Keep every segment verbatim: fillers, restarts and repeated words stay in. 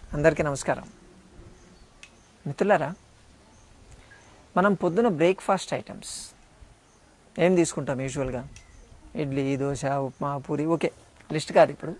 అందరికీ నమస్కారం మిత్రులారా, మనం పొద్దున బ్రేక్ఫాస్ట్ ఐటమ్స్ ఏం తీసుకుంటాం యూజువల్గా? ఇడ్లీ, దోశ, ఉప్మా, పూరి, ఓకే, లిస్ట్ కాదు. ఇప్పుడు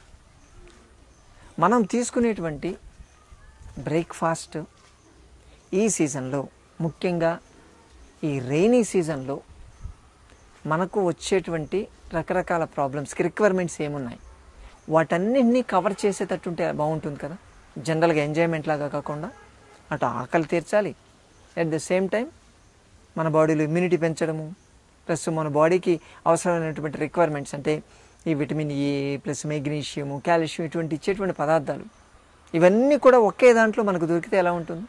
మనం తీసుకునేటువంటి బ్రేక్ఫాస్ట్ ఈ సీజన్లో, ముఖ్యంగా ఈ రెయినీ సీజన్లో మనకు వచ్చేటువంటి రకరకాల ప్రాబ్లమ్స్కి రిక్వైర్మెంట్స్ ఏమున్నాయి, వాటన్నింటినీ కవర్ చేసేటట్టుంటే బాగుంటుంది కదా. జనరల్గా ఎంజాయ్మెంట్ లాగా కాకుండా అటు ఆకలి తీర్చాలి, అట్ ద సేమ్ టైం మన బాడీలో ఇమ్యూనిటీ పెంచడము, ప్లస్ మన బాడీకి అవసరమైనటువంటి రిక్వైర్మెంట్స్ అంటే ఈ vitamin A plus magnesium, calcium ఇటువంటి ఇచ్చేటువంటి పదార్థాలు ఇవన్నీ కూడా ఒకే దాంట్లో మనకు దొరికితే ఎలా ఉంటుంది?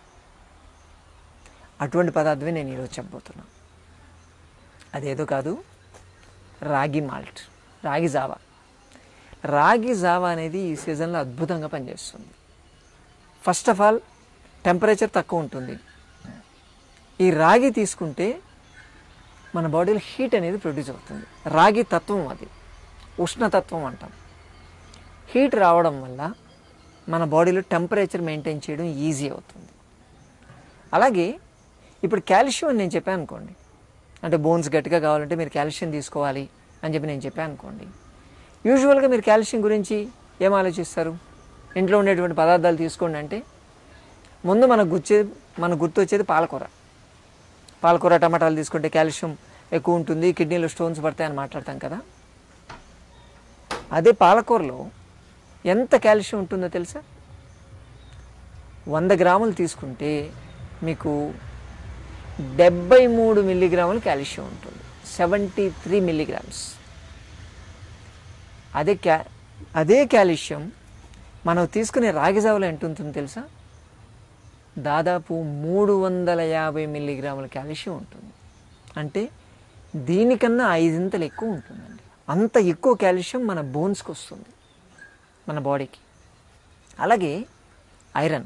అటువంటి పదార్థమే నేను ఈరోజు చెప్పబోతున్నాను. అదేదో కాదు, రాగి మాల్ట్, రాగి జావా. రాగి జావా అనేది ఈ సీజన్లో అద్భుతంగా పనిచేస్తుంది. ఫస్ట్ ఆఫ్ ఆల్ టెంపరేచర్ తక్కువ ఉంటుంది. ఈ రాగి తీసుకుంటే మన బాడీలో హీట్ అనేది ప్రొడ్యూస్ అవుతుంది. రాగి తత్వం అది, ఉష్ణతత్వం అంటాం. హీట్ రావడం వల్ల మన బాడీలో టెంపరేచర్ మెయింటైన్ చేయడం ఈజీ అవుతుంది. అలాగే ఇప్పుడు కాల్షియం అని నేను చెప్పాను అనుకోండి, అంటే బోన్స్ గట్టిగా కావాలంటే మీరు కాల్షియం తీసుకోవాలి అని చెప్పి నేను చెప్పాను అనుకోండి. యూజువల్గా మీరు కాల్షియం గురించి ఏం ఆలోచిస్తారు? ఇంట్లో ఉండేటువంటి పదార్థాలు తీసుకోండి అంటే ముందు మనకు గుర్చే మనకు గుర్తొచ్చేది పాలకూర. పాలకూర, టమాటాలు తీసుకుంటే కాల్షియం ఎక్కువ ఉంటుంది, కిడ్నీలో స్టోన్స్ పడతాయని మాట్లాడతాం కదా. అదే పాలకూరలో ఎంత కాల్షియం ఉంటుందో తెలుసా? వంద గ్రాములు తీసుకుంటే మీకు డెబ్బై మూడు మిల్లీగ్రాములు కాల్షియం ఉంటుంది, సెవెంటీ త్రీ మిల్లీగ్రామ్స్. అదే క్యా అదే కాల్షియం మనం తీసుకునే రాగి జావలో ఎంత ఉంటుందో తెలుసా? దాదాపు మూడు వందల యాభై మిల్లీగ్రాముల కాల్షియం ఉంటుంది. అంటే దీనికన్నా ఐదింతలు ఎక్కువ ఉంటుందండి. అంత ఎక్కువ కాల్షియం మన బోన్స్కి వస్తుంది, మన బాడీకి. అలాగే ఐరన్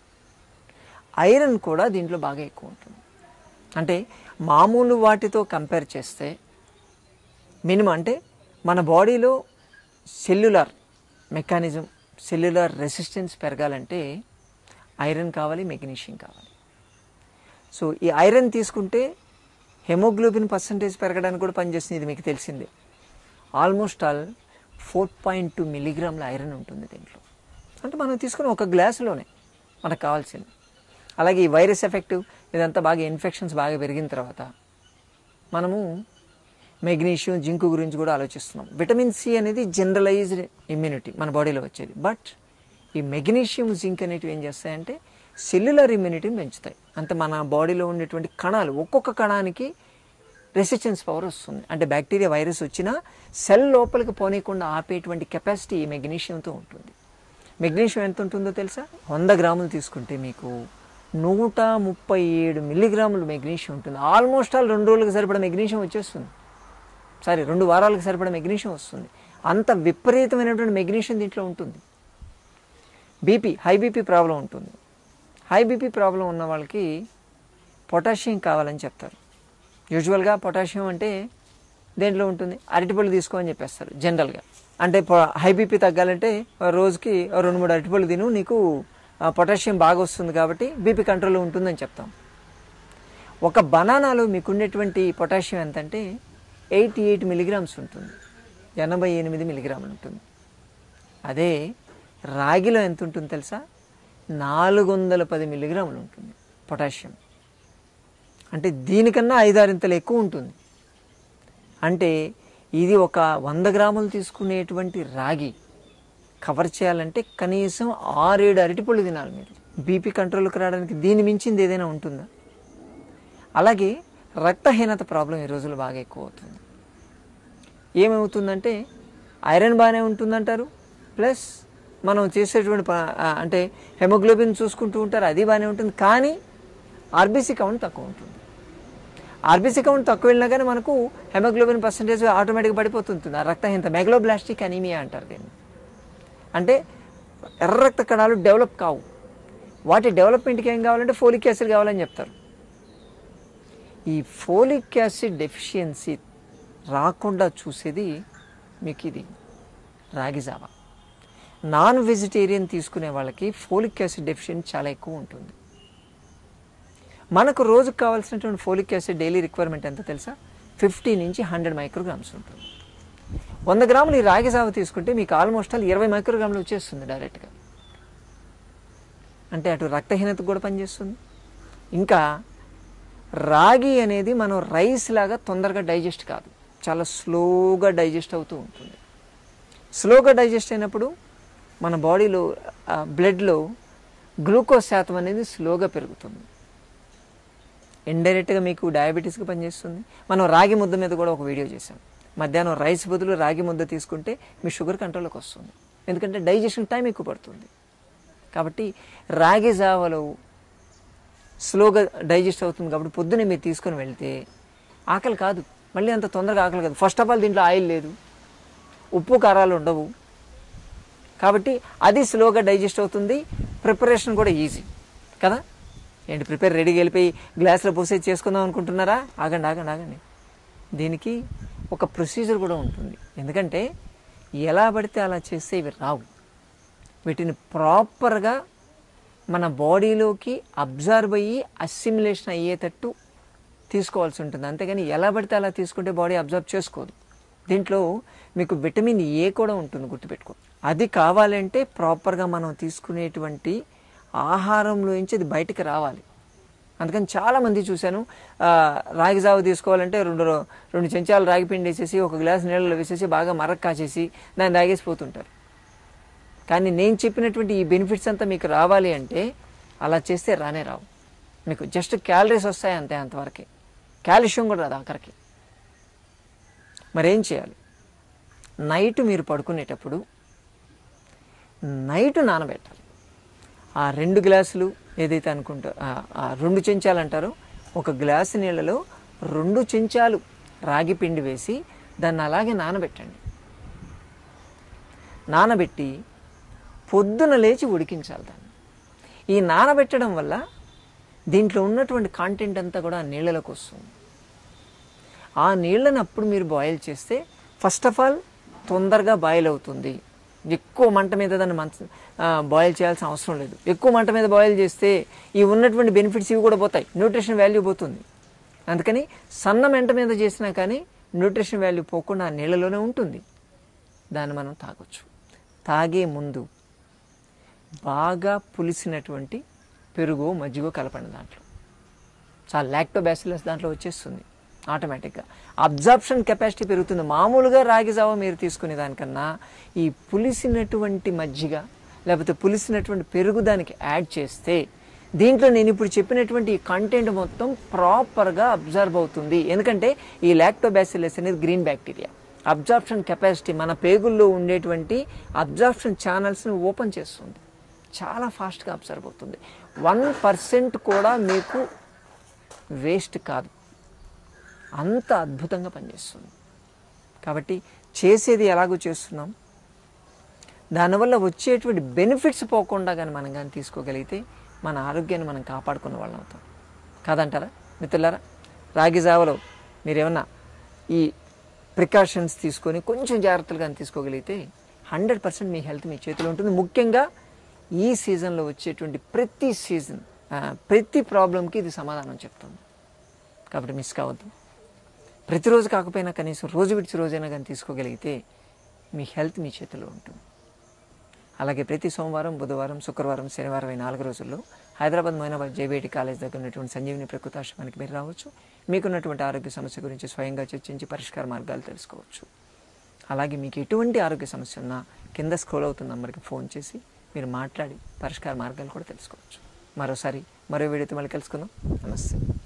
ఐరన్ కూడా దీంట్లో బాగా ఎక్కువ ఉంటుంది. అంటే మామూలు వాటితో కంపేర్ చేస్తే మినిమం, అంటే మన బాడీలో సెల్యులార్ మెకానిజం, సెల్యులార్ రెసిస్టెన్స్ పెరగాలంటే ఐరన్ కావాలి, మెగ్నీషియం కావాలి. సో ఈ ఐరన్ తీసుకుంటే హెమోగ్లోబిన్ పర్సంటేజ్ పెరగడానికి కూడా పనిచేస్తుంది. ఇది మీకు తెలిసిందే. Almost all four point two మిల్లీగ్రాముల ఐరన్ ఉంటుంది దీంట్లో. అంటే మనం తీసుకుని ఒక గ్లాసులోనే మనకు కావాల్సింది. అలాగే ఈ వైరస్ ఎఫెక్ట్ ఇదంతా బాగా ఇన్ఫెక్షన్స్ బాగా పెరిగిన తర్వాత మనము మెగ్నీషియం, జింక్ గురించి కూడా ఆలోచిస్తున్నాం. విటమిన్ సి అనేది జనరలైజ్డ్ ఇమ్యూనిటీ మన బాడీలో వచ్చేది. బట్ ఈ మెగ్నీషియం, జింక్ అనేటివి ఏం చేస్తాయంటే సెల్యులర్ ఇమ్యూనిటీని పెంచుతాయి. అంటే మన బాడీలో ఉండేటువంటి కణాలు, ఒక్కొక్క కణానికి రెసిస్టెన్స్ పవర్ వస్తుంది. అంటే బ్యాక్టీరియా, వైరస్ వచ్చినా సెల్ లోపలికి పోనీయకుండా ఆపేటువంటి కెపాసిటీ ఈ మెగ్నీషియంతో ఉంటుంది. మెగ్నీషియం ఎంత ఉంటుందో తెలుసా? వంద గ్రాములు తీసుకుంటే మీకు నూట ముప్పై ఏడు మిల్లీగ్రాములు మెగ్నీషియం ఉంటుంది. ఆల్మోస్ట్ ఆల్ రెండు రోజులకు సరిపడా మెగ్నీషియం వచ్చేస్తుంది. సారీ, రెండు వారాలకు సరిపడా మెగ్నీషియం వస్తుంది. అంత విపరీతమైనటువంటి మెగ్నీషియం దీంట్లో ఉంటుంది. బీపీ, హై బీపీ ప్రాబ్లం ఉంటుంది. హై బీపీ ప్రాబ్లం ఉన్న వాళ్ళకి పొటాషియం కావాలని చెప్తారు. యూజువల్గా పొటాషియం అంటే దేంట్లో ఉంటుంది? అరటిపళ్ళు తీసుకో అని చెప్పేస్తారు జనరల్గా. అంటే హై బీపీ తగ్గాలంటే రోజుకి రెండు మూడు అరటిపళ్ళు తిను, నీకు పొటాషియం బాగా వస్తుంది కాబట్టి బీపీ కంట్రోల్లో ఉంటుందని చెప్తాం. ఒక బనానాలో మీకు ఉండేటువంటి పొటాషియం ఎంతంటే ఎయిటీ ఎయిట్ మిల్లీగ్రామ్స్ ఉంటుంది, ఎనభై ఎనిమిది మిల్లీగ్రాములు ఉంటుంది. అదే రాగిలో ఎంత ఉంటుంది తెలుసా? నాలుగు వందల పది మిల్లీగ్రాములు ఉంటుంది పొటాషియం. అంటే దీనికన్నా ఐదారింతలు ఎక్కువ ఉంటుంది. అంటే ఇది ఒక వంద గ్రాములు తీసుకునేటువంటి రాగి కవర్ చేయాలంటే కనీసం ఆరేడు అరటిపళ్ళు తినాలి మీరు. బీపీ కంట్రోల్కి రావడానికి దీని మించింది ఏదైనా ఉంటుందా? అలాగే రక్తహీనత ప్రాబ్లం ఈ రోజుల్లో బాగా ఎక్కువ అవుతుంది. ఏమవుతుందంటే ఐరన్ బాగానే ఉంటుందంటారు, ప్లస్ మనం చేసేటువంటి అంటే హెమోగ్లోబిన్ చూసుకుంటూ ఉంటారు, అది బాగానే ఉంటుంది. కానీ ఆర్బీసీ కౌంట్ తక్కువ ఉంటుంది. ఆర్బీసీ కౌంట్ తక్కువ వెళ్ళినా కానీ మనకు హెమోగ్లోబిన్ పర్సంటేజ్ ఆటోమేటిక్గా పడిపోతుంటుంది. ఆ రక్తహీనత, మెగలోబ్లాస్టిక్ అనీమియా అంటారు దీన్ని. అంటే ఎర్ర రక్త కణాలు డెవలప్ కావు. వాటి డెవలప్మెంట్కి ఏం కావాలంటే ఫోలిక్ యాసిడ్ కావాలని చెప్తారు. ఈ ఫోలిక్ యాసిడ్ డెఫిషియన్సీ రాకుండా చూసేది మీకు ఇది రాగి జావా. నాన్ వెజిటేరియన్ తీసుకునే వాళ్ళకి ఫోలిక్ యాసిడ్ డెఫిషియెంట్ చాలా ఎక్కువ ఉంటుంది. మనకు రోజుకు కావాల్సినటువంటి ఫోలిక్ యాసిడ్ డైలీ రిక్వైర్మెంట్ ఎంత తెలుసా? ఫిఫ్టీ నుంచి హండ్రెడ్ మైక్రోగ్రామ్స్ ఉంటుంది. వంద గ్రాములు ఈ రాగి జావ తీసుకుంటే మీకు ఆల్మోస్ట్ ఆల్ ఇరవై మైక్రోగ్రాములు వచ్చేస్తుంది డైరెక్ట్గా. అంటే అటు రక్తహీనతకు కూడా పనిచేస్తుంది. ఇంకా రాగి అనేది మనం రైస్ లాగా తొందరగా డైజెస్ట్ కాదు, చాలా స్లోగా డైజెస్ట్ అవుతూ ఉంటుంది. స్లోగా డైజెస్ట్ అయినప్పుడు మన బాడీలో బ్లడ్లో గ్లూకోజ్ శాతం అనేది స్లోగా పెరుగుతుంది. ఇండైరెక్ట్గా మీకు డయాబెటీస్కి పనిచేస్తుంది. మనం రాగి ముద్ద మీద కూడా ఒక వీడియో చేసాం. మధ్యాహ్నం రైస్ బదులు రాగి ముద్ద తీసుకుంటే మీ షుగర్ కంట్రోల్లోకి వస్తుంది, ఎందుకంటే డైజెషన్ టైం ఎక్కువ పడుతుంది. కాబట్టి రాగి జావలో స్లోగా డైజెస్ట్ అవుతుంది కాబట్టి పొద్దున్నే మీరు తీసుకొని వెళ్తే ఆకలి కాదు, మళ్ళీ అంత తొందరగా ఆకలి కాదు. ఫస్ట్ ఆఫ్ ఆల్ దీంట్లో ఆయిల్ లేదు, ఉప్పు కారాలు ఉండవు, కాబట్టి అది స్లోగా డైజెస్ట్ అవుతుంది. ప్రిపరేషన్ కూడా ఈజీ కదా. ఏంటి ప్రిపేర్ రెడీగా వెళ్ళిపోయి గ్లాసులో పోసే చేసుకుందాం అనుకుంటున్నారా? ఆగండి ఆగండి ఆగండి దీనికి ఒక ప్రొసీజర్ కూడా ఉంటుంది. ఎందుకంటే ఎలా పడితే అలా చేస్తే ఇవి రావు. వీటిని ప్రాపర్గా మన బాడీలోకి అబ్జర్వ్ అయ్యి అసిమిలేషన్ అయ్యేటట్టు తీసుకోవాల్సి ఉంటుంది. అంతేగాని ఎలా పడితే అలా తీసుకుంటే బాడీ అబ్జర్వ్ చేసుకోదు. దీంట్లో మీకు విటమిన్ ఏ కూడా ఉంటుంది, గుర్తుపెట్టుకో. అది కావాలంటే ప్రాపర్గా మనం తీసుకునేటువంటి ఆహారంలో నుంచి అది బయటకు రావాలి. అందుకని చాలామంది చూశాను, రాగి జావ తీసుకోవాలంటే రెండు రెండు చెంచాలు రాగి పిండి వేసేసి ఒక గ్లాస్ నీళ్ళలో వేసేసి బాగా మరక కాచేసి దాన్ని తాగేసిపోతుంటారు. కానీ నేను చెప్పినటువంటి ఈ బెనిఫిట్స్ అంతా మీకు రావాలి అంటే అలా చేస్తే రానే రావు. మీకు జస్ట్ క్యాలరీస్ వస్తాయి అంతే, అంతవరకే. కాల్షియం కూడా రాదు ఆఖరికి. మరేం చేయాలి? నైట్ మీరు పడుకునేటప్పుడు నైట్ నానబెట్టాలి. ఆ రెండు గ్లాసులు ఏదైతే అనుకుంటా ఆ రెండు చెంచాలు అంటారో, ఒక గ్లాసు నీళ్ళలో రెండు చెంచాలు రాగి పిండి వేసి దాన్ని అలాగే నానబెట్టండి. నానబెట్టి పొద్దున లేచి ఉడికించాలి దాన్ని. ఈ నానబెట్టడం వల్ల దీంట్లో ఉన్నటువంటి కాంటెంట్ అంతా కూడా ఆ నీళ్ళలోకి వస్తుంది. ఆ నీళ్ళని అప్పుడు మీరు బాయిల్ చేస్తే ఫస్ట్ ఆఫ్ ఆల్ తొందరగా బాయిల్ అవుతుంది. ఎక్కువ మంట మీద దాన్ని మంచ బాయిల్ చేయాల్సిన అవసరం లేదు. ఎక్కువ మంట మీద బాయిల్ చేస్తే ఈ ఉన్నటువంటి బెనిఫిట్స్ ఇవి కూడా పోతాయి, న్యూట్రిషన్ వాల్యూ పోతుంది. అందుకని సన్న మంట మీద చేసినా కానీ న్యూట్రిషన్ వాల్యూ పోకుండా ఆ నీళ్ళలోనే ఉంటుంది. దాన్ని మనం తాగొచ్చు. తాగే ముందు బాగా పులిసినటువంటి పెరుగు మజ్జిగో కలపండి. దాంట్లో చాలా లాక్టోబాసిల్లస్ దాంట్లో వచ్చేస్తుంది ఆటోమేటిక్గా. అబ్జార్ప్షన్ కెపాసిటీ పెరుగుతుంది. మామూలుగా రాగి జావ మీరు తీసుకునే దానికన్నా ఈ పులిసినటువంటి మజ్జిగ లేకపోతే పులిసినటువంటి పెరుగు దానికి యాడ్ చేస్తే దీంట్లో నేను ఇప్పుడు చెప్పినటువంటి ఈ కంటెంట్ మొత్తం ప్రాపర్గా అబ్జర్వ్ అవుతుంది. ఎందుకంటే ఈ లాక్టోబాసిల్లస్ అనేది గ్రీన్ బ్యాక్టీరియా. అబ్జార్ప్షన్ కెపాసిటీ మన పేగుల్లో ఉండేటువంటి అబ్జార్ప్షన్ ఛానల్స్ని ఓపెన్ చేస్తుంది. చాలా ఫాస్ట్గా అబ్జర్వ్ అవుతుంది. వన్ పర్సెంట్ కూడా మీకు వేస్ట్ కాదు, అంత అద్భుతంగా పనిచేస్తుంది. కాబట్టి చేసేది ఎలాగో చేస్తున్నాం, దానివల్ల వచ్చేటువంటి బెనిఫిట్స్ పోకుండా కానీ మనం కానీ తీసుకోగలిగితే మన ఆరోగ్యాన్ని మనం కాపాడుకున్న వాళ్ళం అవుతాం కాదంటారా మిత్రులారా? రాగి జావలో మీరేమన్నా ఈ ప్రికాషన్స్ తీసుకొని కొంచెం జాగ్రత్తలు కానీ తీసుకోగలిగితే హండ్రెడ్ పర్సెంట్ మీ హెల్త్ మీ చేతిలో ఉంటుంది. ముఖ్యంగా ఈ సీజన్లో వచ్చేటువంటి ప్రతి సీజన్ ప్రతి ప్రాబ్లంకి ఇది సమాధానం చెప్తుంది. కాబట్టి మిస్ కావద్దు. ప్రతిరోజు కాకపోయినా కనీసం రోజు విడిచి రోజైనా కానీ తీసుకోగలిగితే మీ హెల్త్ మీ చేతిలో ఉంటుంది. అలాగే ప్రతి సోమవారం, బుధవారం, శుక్రవారం, శనివారం ఈ నాలుగు రోజుల్లో హైదరాబాద్ మొయినాబాద్ జేబీఐటీ కాలేజ్ దగ్గర ఉన్నటువంటి సంజీవిని ప్రకృతాశ్రమానికి మీరు రావచ్చు. మీకున్నటువంటి ఆరోగ్య సమస్య గురించి స్వయంగా చర్చించి పరిష్కార మార్గాలు తెలుసుకోవచ్చు. అలాగే మీకు ఎటువంటి ఆరోగ్య సమస్య ఉన్నా కింద స్క్రోల్ అవుతున్న నంబర్కి ఫోన్ చేసి మీరు మాట్లాడి పరిష్కార మార్గాలు కూడా తెలుసుకోవచ్చు. మరోసారి మరో వీడియోతో మళ్ళీ కలుసుకుందాం. నమస్తే.